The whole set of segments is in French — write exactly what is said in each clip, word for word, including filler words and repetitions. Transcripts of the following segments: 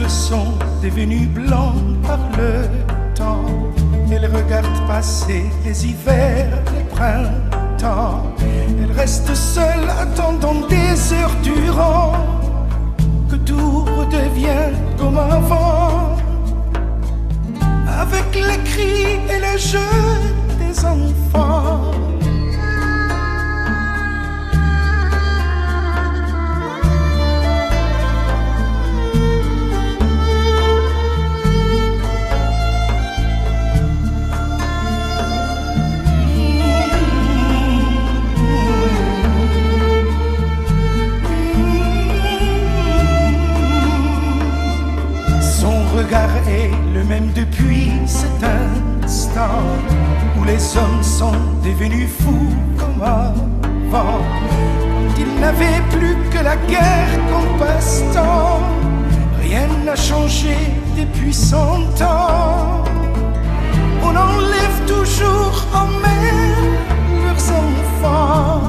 cheveux sont devenus blancs par le temps. Elle regarde passer les hivers, les printemps. Elle reste seule attendant des heures durant que tout redevient comme avant, avec les cris et les jeux des enfants. Son regard est le même depuis cet instant où les hommes sont devenus fous comme avant, quand ils n'avaient plus que la guerre comme passe-temps. Rien n'a changé depuis cent ans. On enlève toujours en mer leurs enfants.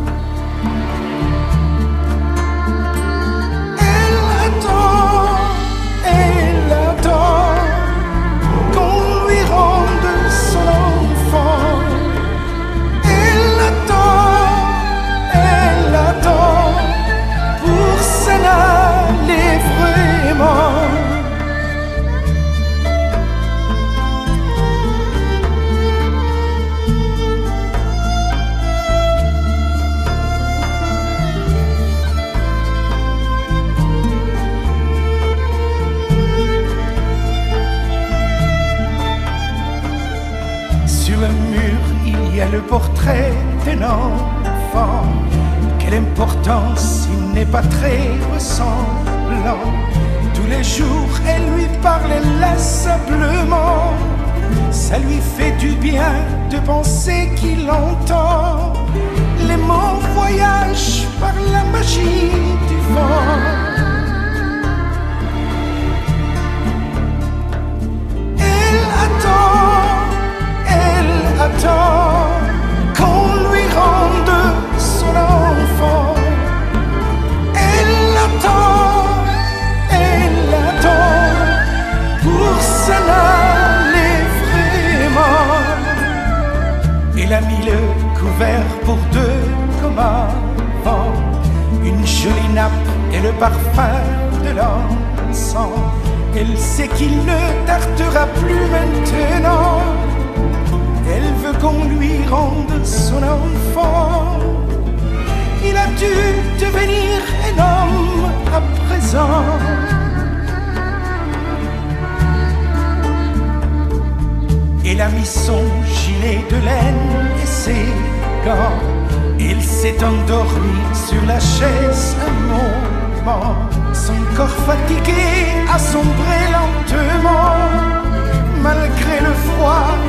Sur le mur, il y a le portrait d'un enfant. Quelle importance, il n'est pas très ressemblant. Tous les jours, elle lui parle inlassablement. Ça lui fait du bien de penser qu'il entend. Les mots voyagent par la magie du vent. Elle attend, elle attend qu'on lui rende son enfant. Elle attend, elle attend pour s'en aller vraiment. Il a mis le couvert pour deux comme avant, une jolie nappe et le parfum de l'encens. Elle sait qu'il ne tardera plus maintenant. Elle veut qu'on lui rende son enfant. Il a dû devenir un homme à présent. Il a mis son gilet de laine et ses gants. Il s'est endormi sur la chaise un moment. Son corps fatigué a sombré lentement. Malgré le froid